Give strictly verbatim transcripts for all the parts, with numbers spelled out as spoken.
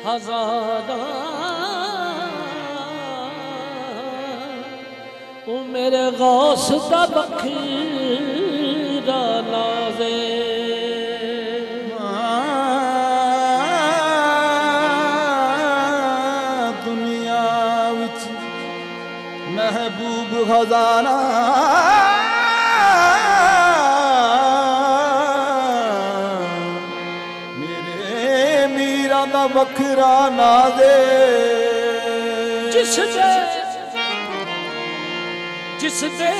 हजारा ओ मेरे गौस दा बखीरा नाज़े दुनिया विच महबूब खजाना मेरे मीरा दा बखरा नाज़े जिस दे जिस दे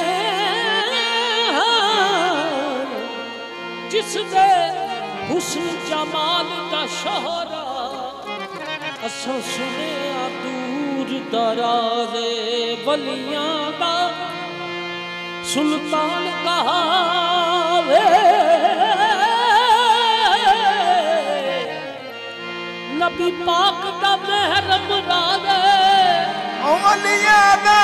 जिस दे हुस्न जमाल दा शोहरा असां सुनिया दूर दराज़े वलियां दा सुल्तान कहावे नबी पाक दा महरम राज़े वलियां दा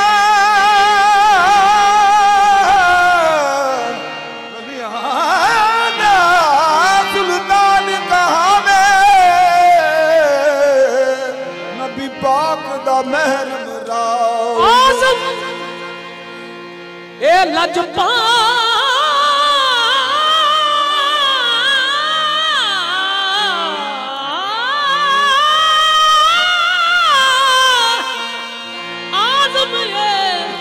महरम राव आज़म ए लजपा आज़म ए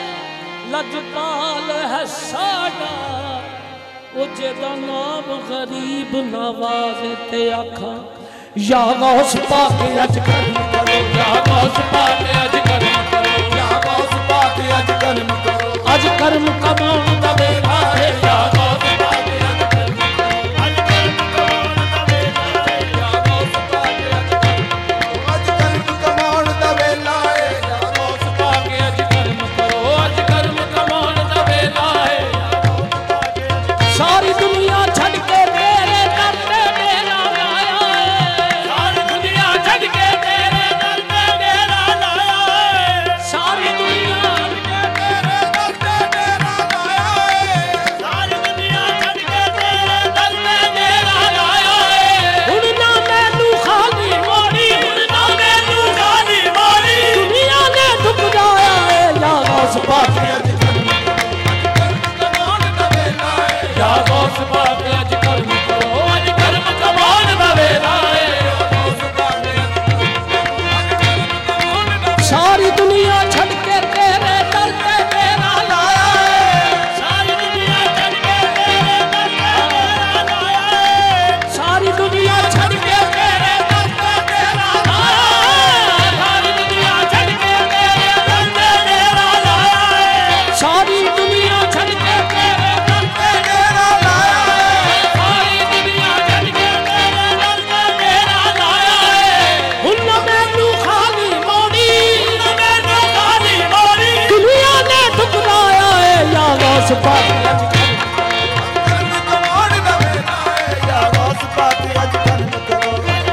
लजपाल है साडा ओ जेदा नाम गरीब नवाज ते आखा या गौस पाक अज कर्म करो या गौस पाक अज कर्म करो या गौस पाक अज कर्म करो अज कर्म कमाउण दा वेला है या गौस पाक अज कर्म करो अज कर्म कमाउण दा वेला है या गौस पाक अज कर्म करो अज कर्म कमाउण दा वेला है या गौस पाक अज कर्म करो अज कर्म कमाउण दा वेला है या गौस पाक सारी दुनिया छड़ के तेरे दर ते मेरा आया सारी दुनिया छड़ के तेरे दर ते मेरा लाया सारी दुनिया तेरे दर ते मेरा लाया सारी दुनिया छड़ के तेरे दर ते मेरा लाया हुण ना मैनू खाली मोड़ी हुण ना मैनू खाली मोड़ी दुनिया ने ठुकराया है या गौस पाक अज कर्म कमाउण दा वेला है या गौस पाक अज कर्म करो अज कर्म कमाउण दा वेला है सारी दुनिया छड़ के तेरे दर ते मेरा लाया है सारी दुनिया छड़ के तेरे दर ते मेरा लाया है सारी दुनिया छड़ के तेरे दर ते मेरा लाया है सारी दुनिया छड़ के तेरे दर ते मेरा लाया है सारी दुनिया छड़ के तेरे दर ते मेरा लाया है सारी दुनिया छड़ के तेरे दर ते मेरा लाया है हुण ना मैनू खाली मोड़ी हुण ना मैनू खाली मोड़ी दुनिया ने ठुकराया है या गौस पाक अज कर्म कर्म कमाउण दा वेला है या गौस पाक अज कर्म करो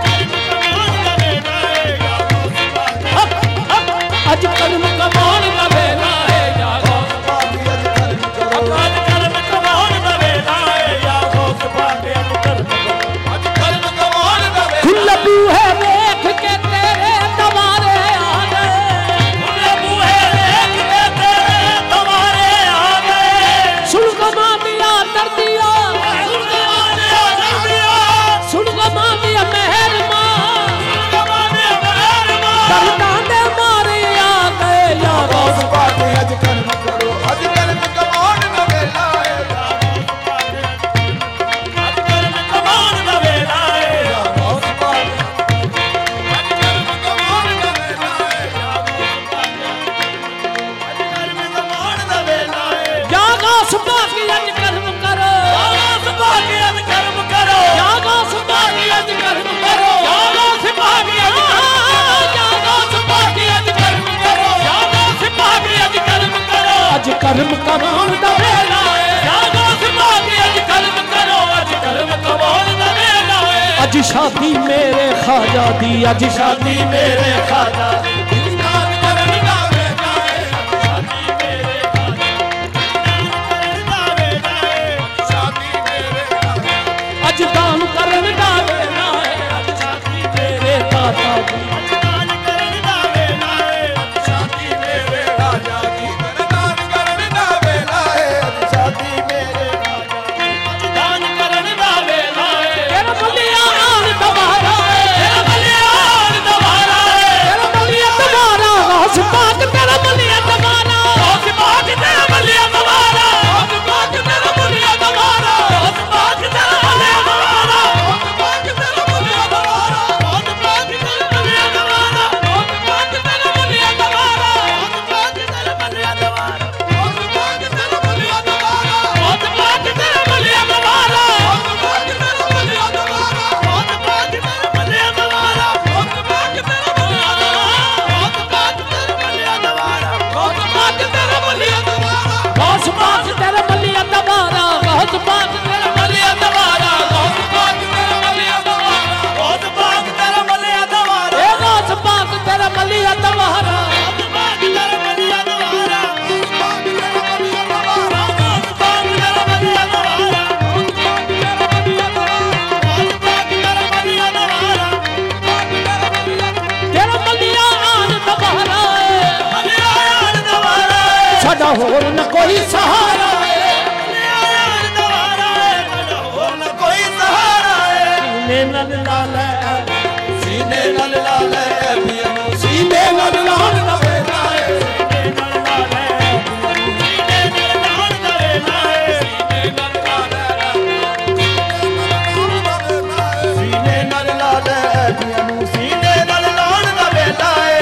अज कर्म कमाउण दा वेला है या गौस पाक अज कर्म करो अज कर्म कमाउण दा वेला है या गौस पाक अज कर्म करो अज कर्म कमाउण दा वेला खुल बूहे देख के तेरे दवारे आ गए खुल बूहे देख के तेरे दवारे आ गए सुन गमा दिया दर दिया सुन गमा दिया दर दिया सुन गमा दिया मेहर मां सुन गमा दिया मेहर मां दर्दां दे मारे आ गए या गौस पाक अज कर्म करो अज कर्म कमाउण दा वेला है अज कर्म कमाउण दा वेला है या गौस पाक अज कर्म कमाउण दा वेला है अज कर्म कमाउण दा वेला है या गौस पाक अज कर्म करो या गौस पाक अज कर्म करो या गौस पाक अज कर्म करो या गौस पाक अज या गौस पाक अज कर्म करो या गौस पाक अज कर्म करो अज कर्म कमाउण दा वेला है या गौस पाक अज कर्म करो अज कर्म कमाउण दा वेला है अज शादी मेरे ख्वाजा दी अज शादी मेरे ख्वाजा दी दान करन दा वेला है शादी मेरे ख्वाजा दा वेला है शादी मेरे अज दान करन दा वेला है अज शादी मेरे दाता दी तेरा मलिया दोबारा गौस पाक तेरा मलिया दोबारा गौस पाक तेरा मलिया दोबारा गौस पाक तेरा मलिया दोबारा गौस पाक तेरा मलिया दोबारा ए गौस पाक तेरा मलिया दोबारा गौस पाक तेरा मलिया दोबारा गौस पाक तेरा मलिया दोबारा गौस पाक तेरा मलिया दोबारा गौस पाक तेरा मलिया दोबारा गौस पाक तेरा मलिया दोबारा तेरा मलिया आन दोबारा मलिया आन दोबारा साडा होर न कोई सहारा मलिया आन दोबारा साडा होर न कोई सहारा सीने नल लाले सीने नल लाले पियनो सीने नल लाल नवे लाए सीने नल लाले सीने नल लाल नवे लाए सीने नल लाले पियनो सीने नल लाल नवे लाए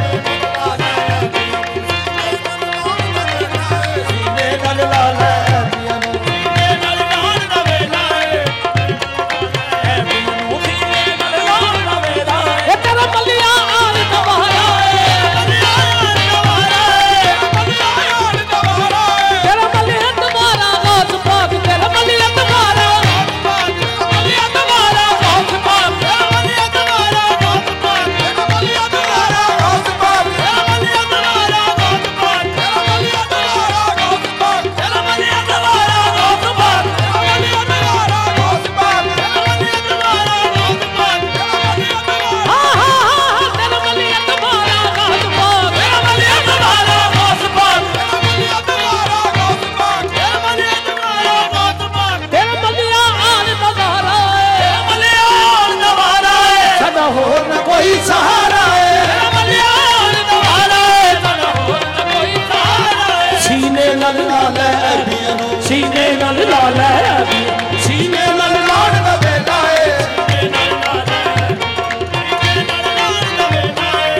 सीने नल लाले पियनो सीने नल लाल नवे लाए पियनो सीने नल लाल नवे लाए ए तेरा मलिया आन दोबारा मलिया आन दोबारा मलिया आन दोबारा तेरा मलिया दोबारा गौस पाक तेरा मलिया दोबारा मलिया दोबारा गौस पाक तेरा मलिया दोबारा गौस पाक तेरा मलिया दोबारा गौस पाक तेरा मलिया दोबारा गौस पाक तेरा मलिया दोबारा गौस पाक तेरा मलिया दोबारा गौस पाक तेरा मलिया दोबारा गौस पाक तेरा मलिया दोबारा गौस पाक तेरा मलिया दोबारा हा हा हा तेरा मलिया दोबारा गौस पाक तेरा मलिया दोबारा गौस पाक तेरा मलिया दोबारा गौस पाक तेरा मलिया दोबारा गौस पाक तेरा मलिया आन दोबारा मलिया आन दोबारा साडा होर न कोई सहारा तेरा मलिया आन दोबारा साडा होर न कोई सहारा सीने नल लाले पियनो सीने नल लाले सीने नल लाड नवे लाए सीने नल लाए सीने नल लाड नवे लाए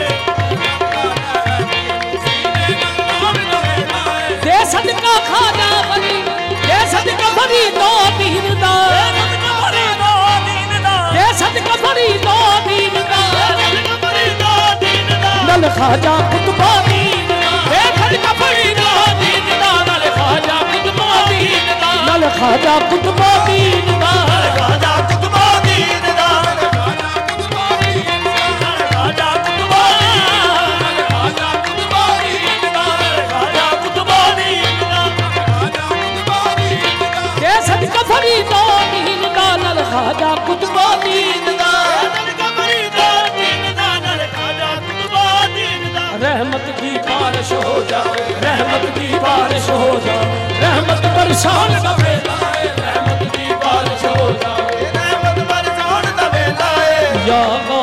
सीने नल लाड नवे लाए दे सदका खाजा बनी दे सदका बनी दो दीन दा सदका भरी दो दीन दा दे सदका बनी दो दीन दा सदका भरी दो दीन दा नल खाजा कुतबा दीन दा दे सदका बनी दो दीन दा नल खाजा कुतबा दीन दा नल खाजा कुतबा दीन दा राजा कुतबा दीन दा राजा कुतबा दीन दा राजा कुतबा राजा कुतबा दीन दा राजा कुतबा दीन दा राजा कुतबा दीन दा दे सदका बनी दो दीन दा नल खाजा कुतबा दीन दा सदका भरी दो दीन दा नल राजा कुतबा दीन दा रहमत की बारिश हो जाए रहमत की बारिश हो जाए रहमत बरसान नवे लाए रहमत की बारिश हो जाए रहमत बरसात दा वेला है या गौ